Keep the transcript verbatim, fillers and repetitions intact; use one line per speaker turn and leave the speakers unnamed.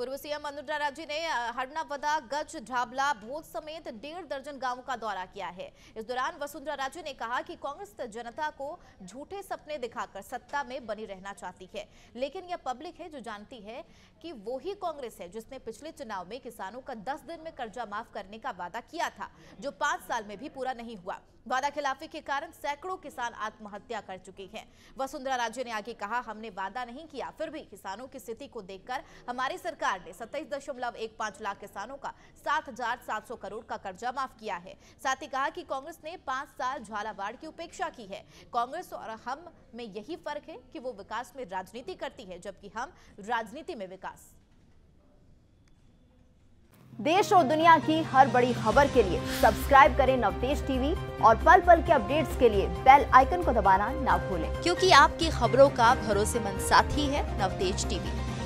पूर्व सीएम वसुंधरा राजे ने हरनावदा, गज, ढाबला, भोज समेत डेढ़ दर्जन गांवों का दौरा किया है। इस दौरान वसुंधरा राजे ने कहा कि कांग्रेस जनता को झूठे सपने दिखाकर सत्ता में बनी रहना चाहती है, लेकिन यह पब्लिक है जो जानती है कि वो ही कांग्रेस है जिसने पिछले चुनाव में किसानों का दस दिन में कर्जा माफ करने का वादा किया था, जो पांच साल में भी पूरा नहीं हुआ। वादा खिलाफी के कारण सैकड़ों किसान आत्महत्या कर चुके हैं। वसुंधरा राजे ने आगे कहा, हमने वादा नहीं किया, फिर भी किसानों की स्थिति को देखकर हमारी सरकार ने सत्ताईस दशमलव एक पांच लाख किसानों का सात हजार सात सौ करोड़ का कर्जा माफ किया है। साथ ही कहा कि कांग्रेस ने पांच साल झालावाड़ की उपेक्षा की है। कांग्रेस और हम में यही फर्क है कि वो विकास में राजनीति करती है, जबकि हम राजनीति में विकास।
देश और दुनिया की हर बड़ी खबर के लिए सब्सक्राइब करें नवतेज टीवी और पल पल के अपडेट्स के लिए बेल आइकन को दबाना ना भूलें,
क्योंकि आपकी खबरों का भरोसेमंद साथी है नवतेज टीवी।